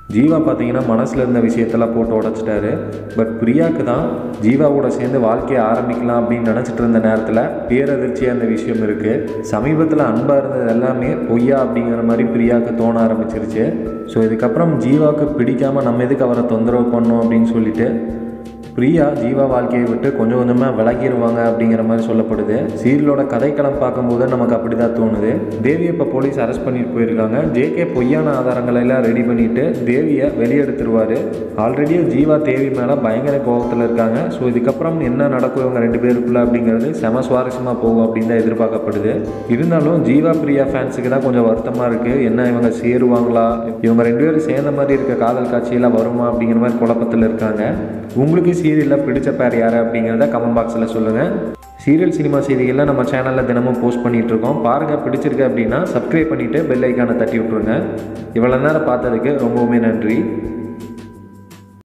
ஜீவா பார்த்தீங்கன்னா மனசில் இருந்த விஷயத்தெல்லாம் போட்டு உடச்சிட்டாரு. பட் பிரியாவுக்கு தான் ஜீவாவோட சேர்ந்து வாழ்க்கையை ஆரம்பிக்கலாம் அப்படின்னு நினச்சிட்டு இருந்த நேரத்தில் பேரதிர்ச்சியாக அந்த விஷயம் இருக்குது. சமீபத்தில் அன்பாக இருந்தது எல்லாமே பொய்யா அப்படிங்கிற மாதிரி பிரியாவுக்கு தோண ஆரம்பிச்சிருச்சு. ஸோ இதுக்கப்புறம் ஜீவாவுக்கு பிடிக்காமல் நம்ம எதுக்கு அவரை தொந்தரவு பண்ணோம் அப்படின்னு சொல்லிட்டு பிரியா ஜீவா வாழ்க்கையை விட்டு கொஞ்சம் கொஞ்சமாக விலகிடுவாங்க அப்படிங்கிற மாதிரி சொல்லப்படுது. சீரியலோட கதைக்களம் பார்க்கும்போது நமக்கு அப்படி தான் தோணுது. தேவியை இப்போ போலீஸ் அரெஸ்ட் பண்ணிட்டு போயிருக்காங்க. ஜேகே பொய்யான ஆதாரங்களை எல்லாம் ரெடி பண்ணிவிட்டு தேவியை வெளியெடுத்துருவார். ஆல்ரெடியே ஜீவா தேவி மேலே பயங்கர கோபத்தில் இருக்காங்க. ஸோ இதுக்கப்புறம் என்ன நடக்கும் இவங்க 2 பேருக்குள்ள அப்படிங்கிறது செம சுவாரஸ்யமாக போகும் அப்படின்னு தான் எதிர்பார்க்கப்படுது. இருந்தாலும் ஜீவா பிரியா ஃபேன்ஸுக்கு தான் கொஞ்சம் வருத்தமாக இருக்குது. என்ன இவங்க சேருவாங்களா, இவங்க 2 பேரும் சேர்ந்த மாதிரி இருக்க காதல் காட்சியெல்லாம் வருமா அப்படிங்கிற மாதிரி குழப்பத்தில் இருக்காங்க. உங்களுக்கு சீரியலில் பிடிச்ச பேர் யார் அப்படிங்கிறத கமெண்ட் பாக்ஸில் சொல்லுங்கள். சீரியல் சினிமா செய்திகள்லாம் நம்ம சேனலில் தினமும் போஸ்ட் பண்ணிகிட்ருக்கோம். பாருங்கள், பிடிச்சிருக்கு அப்படின்னா சப்ஸ்கிரைப் பண்ணிவிட்டு பெல் ஐக்கானை தட்டி விட்ருங்க. இவ்வளோ நேரம் பார்த்ததுக்கு ரொம்பவுமே நன்றி.